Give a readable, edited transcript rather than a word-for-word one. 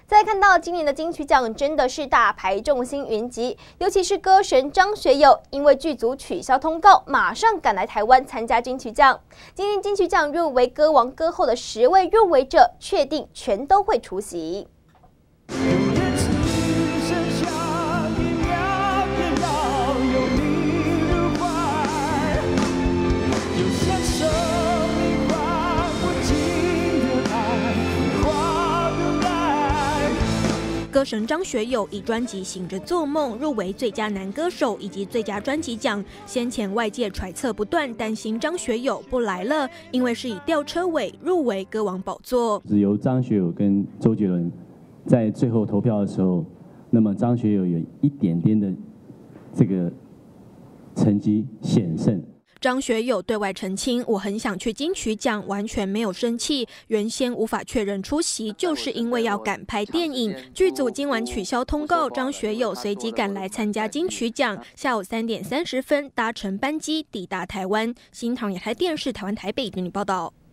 再看到今年的金曲奖真的是大牌众星云集，尤其是歌神张学友，因为剧组取消通告，马上赶来台湾参加金曲奖。今年金曲奖入围歌王歌后的10位入围者，确定全都会出席。 歌神张学友以专辑《醒着做梦》入围最佳男歌手以及最佳专辑奖。先前外界揣测不断，担心张学友不来了，因为是以吊车尾入围歌王宝座。 只由张学友跟周杰伦在最后投票的时候，那么张学友有一点点的这个成绩险胜。 张学友对外澄清，我很想去金曲奖，完全没有生气。原先无法确认出席，就是因为要赶拍电影，剧组今晚取消通告，张学友随即赶来参加金曲奖。下午3点30分搭乘班机抵达台湾。新唐亚太电视台湾台北为你报道。